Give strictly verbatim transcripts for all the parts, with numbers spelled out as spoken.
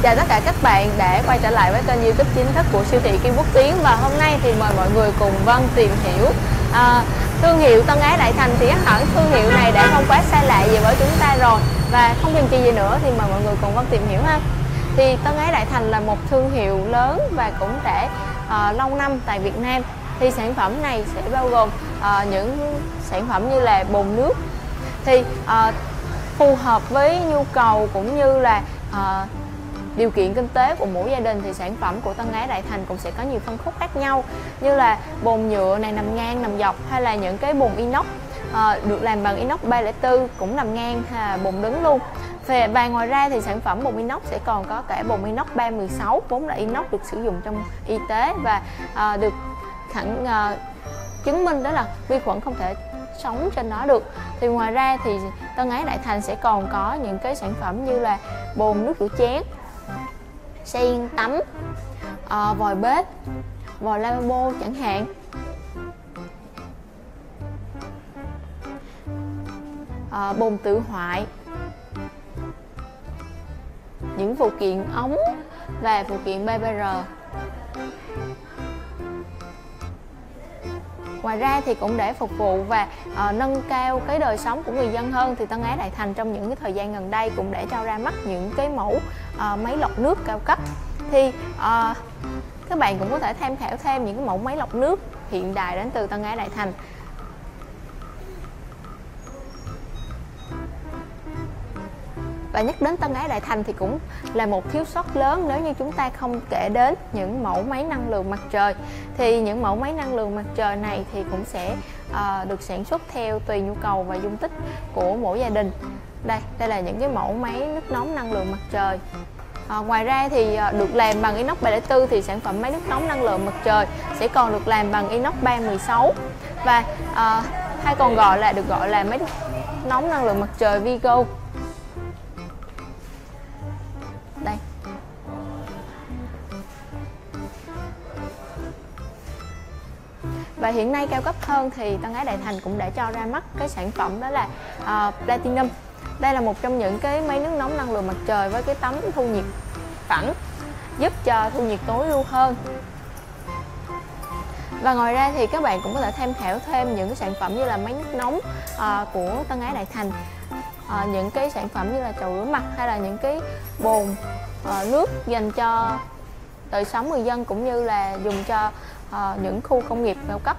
Chào tất cả các bạn đã quay trở lại với kênh YouTube chính thức của siêu thị Kim Quốc Tiến. Và hôm nay thì mời mọi người cùng Vân tìm hiểu à, thương hiệu Tân Ái Đại Thành. Thì hẳn thương hiệu này đã không quá xa lạ gì với chúng ta rồi. Và không chần chừ gì nữa thì mời mọi người cùng Vân tìm hiểu ha. Thì Tân Ái Đại Thành là một thương hiệu lớn và cũng đã à, lâu năm tại Việt Nam. Thì sản phẩm này sẽ bao gồm à, những sản phẩm như là bồn nước. Thì à, phù hợp với nhu cầu cũng như là à, điều kiện kinh tế của mỗi gia đình thì sản phẩm của Tân Ái Đại Thành cũng sẽ có nhiều phân khúc khác nhau, như là bồn nhựa này nằm ngang nằm dọc, hay là những cái bồn inox à, được làm bằng inox ba không bốn cũng nằm ngang, hay bồn đứng luôn. Và ngoài ra thì sản phẩm bồn inox sẽ còn có cả bồn inox ba một sáu, vốn là inox được sử dụng trong y tế và à, được khẳng à, chứng minh đó là vi khuẩn không thể sống trên nó được. Thì ngoài ra thì Tân Ái Đại Thành sẽ còn có những cái sản phẩm như là bồn nước rửa chén, sen tắm, à, vòi bếp, vòi lavabo chẳng hạn. À, bồn tự hoại, những phụ kiện ống và phụ kiện bê bê rờ. Ngoài ra thì cũng để phục vụ và uh, nâng cao cái đời sống của người dân hơn thì Tân Ái Đại Thành trong những cái thời gian gần đây cũng để cho ra mắt những cái mẫu uh, máy lọc nước cao cấp. Thì uh, các bạn cũng có thể tham khảo thêm những cái mẫu máy lọc nước hiện đại đến từ Tân Ái Đại Thành. Và nhắc đến Tân Ái Đại Thành thì cũng là một thiếu sót lớn nếu như chúng ta không kể đến những mẫu máy năng lượng mặt trời. Thì những mẫu máy năng lượng mặt trời này thì cũng sẽ uh, được sản xuất theo tùy nhu cầu và dung tích của mỗi gia đình. Đây, đây là những cái mẫu máy nước nóng năng lượng mặt trời. À, ngoài ra thì uh, được làm bằng inox ba không bốn thì sản phẩm máy nước nóng năng lượng mặt trời sẽ còn được làm bằng inox ba một sáu và uh, hay còn gọi là được gọi là máy nước nóng năng lượng mặt trời Vigo. Đây. Và hiện nay cao cấp hơn thì Tân Ái Đại Thành cũng đã cho ra mắt cái sản phẩm đó là uh, Platinum. Đây là một trong những cái máy nước nóng năng lượng mặt trời với cái tấm thu nhiệt phẳng giúp cho thu nhiệt tối ưu hơn. Và ngoài ra thì các bạn cũng có thể tham khảo thêm những cái sản phẩm như là máy nước nóng uh, của Tân Ái Đại Thành, uh, những cái sản phẩm như là chậu rửa mặt hay là những cái bồn uh, nước dành cho đời sống người dân cũng như là dùng cho uh, những khu công nghiệp cao cấp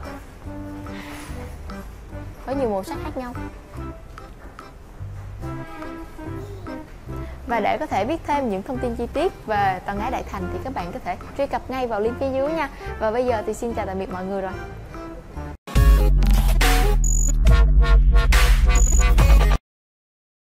với nhiều màu sắc khác nhau. Và để có thể biết thêm những thông tin chi tiết về Tân Ái Đại Thành thì các bạn có thể truy cập ngay vào link phía dưới nha. Và bây giờ thì xin chào tạm biệt mọi người rồi.